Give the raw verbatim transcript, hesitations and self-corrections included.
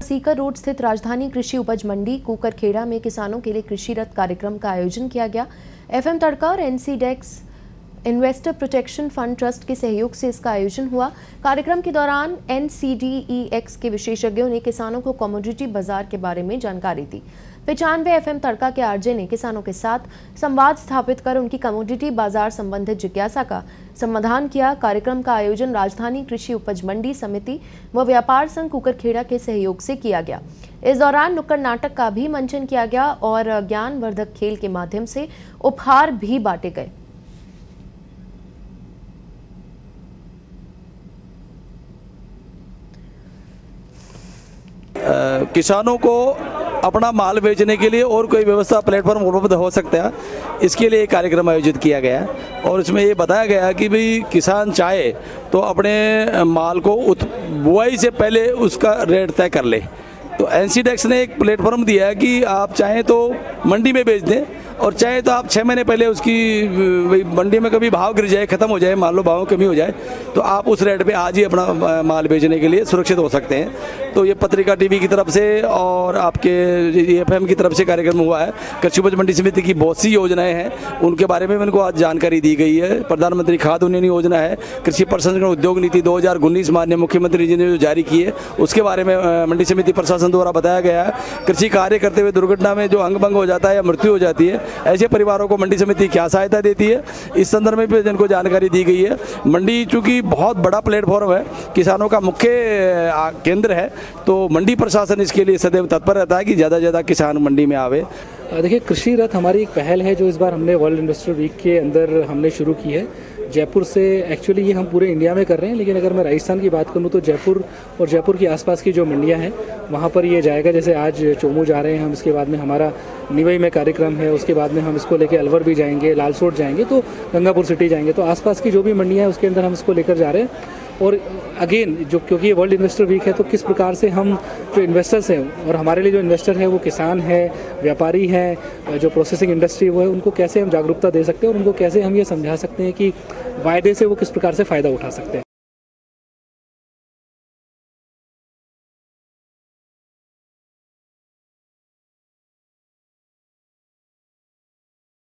Sikar road स्थित राजधानी कृषि उपज मंडी कुकरखेड़ा में किसानों के लिए कृषि रथ कार्यक्रम का आयोजन किया गया। एफएम तड़का और NCDEX investor protection fund trust के सहयोग से इसका आयोजन हुआ। कार्यक्रम के दौरान एनसीडीईएक्स के विशेषज्ञों ने किसानों को कमोडिटी बाजार के बारे में जानकारी दी। पचानवे एफएम तड़का के आरजे ने किसानों के साथ संवाद स्थापित कर उनकी कमोडिटी बाजार संबंधित जिज्ञासा का समाधान किया। कार्यक्रम का आयोजन राजधानी कृषि उपज मंडी समिति व व्यापार संघ कुकरखेड़ा के सहयोग से किया गया। इस दौरान नुक्कड़ नाटक का भी मंचन किया गया और ज्ञानवर्धक खेल के माध्यम से उपहार भी बांटे गए। किसानों को अपना माल बेचने के लिए और कोई व्यवस्था प्लेटफॉर्म उपलब्ध हो सकता है, इसके लिए एक कार्यक्रम आयोजित किया गया है और इसमें ये बताया गया कि भाई किसान चाहे तो अपने माल को बुआई से पहले उसका रेट तय कर ले। तो एनसीडेक्स ने एक प्लेटफॉर्म दिया है कि आप चाहें तो मंडी में बेच दें और चाहे तो आप छः महीने पहले उसकी मंडी में कभी भाव गिर जाए, ख़त्म हो जाए, मान लो भाव कमी हो जाए, तो आप उस रेट पे आज ही अपना माल बेचने के लिए सुरक्षित हो सकते हैं। तो ये पत्रिका टीवी की तरफ से और आपके एफएम की तरफ से कार्यक्रम हुआ है। कृषि उपज मंडी समिति की बहुत सी योजनाएं हैं, उनके बारे में उनको आज जानकारी दी गई है। प्रधानमंत्री खाद उन्नयन योजना है, कृषि प्रसंस्करण उद्योग नीति दो हज़ार उन्नीस माननीय मुख्यमंत्री जी ने जो जारी की है, उसके बारे में मंडी समिति प्रशासन द्वारा बताया गया है। कृषि कार्य करते हुए दुर्घटना में जो अंग भंग हो जाता है या मृत्यु हो जाती है, ऐसे परिवारों को मंडी समिति क्या सहायता देती है, इस संदर्भ में भी जिनको जानकारी दी गई है। मंडी चूंकि बहुत बड़ा प्लेटफॉर्म है, किसानों का मुख्य केंद्र है, तो मंडी प्रशासन इसके लिए सदैव तत्पर रहता है कि ज़्यादा से ज़्यादा किसान मंडी में आवे। देखिए, कृषि रथ हमारी एक पहल है जो इस बार हमने वर्ल्ड इन्वेस्टर वीक के अंदर हमने शुरू की है। जयपुर से एक्चुअली ये हम पूरे इंडिया में कर रहे हैं, लेकिन अगर मैं राजस्थान की बात करूँ तो जयपुर और जयपुर के आसपास की जो मंडियां हैं वहाँ पर ये जाएगा। जैसे आज चोमू जा रहे हैं हम, इसके बाद में हमारा निवई में कार्यक्रम है, उसके बाद में हम इसको लेके अलवर भी जाएंगे, लालसोट जाएंगे, तो गंगापुर सिटी जाएंगे। तो आसपास की जो भी मंडियाँ हैं उसके अंदर हम इसको लेकर जा रहे हैं। और अगेन जो क्योंकि ये वर्ल्ड इन्वेस्टर वीक है, तो किस प्रकार से हम जो इन्वेस्टर्स हैं और हमारे लिए जो इन्वेस्टर है वो किसान है, व्यापारी हैं, जो प्रोसेसिंग इंडस्ट्री वो है, उनको कैसे हम जागरूकता दे सकते हैं और उनको कैसे हम ये समझा सकते हैं कि वायदे से वो किस प्रकार से फ़ायदा उठा सकते हैं।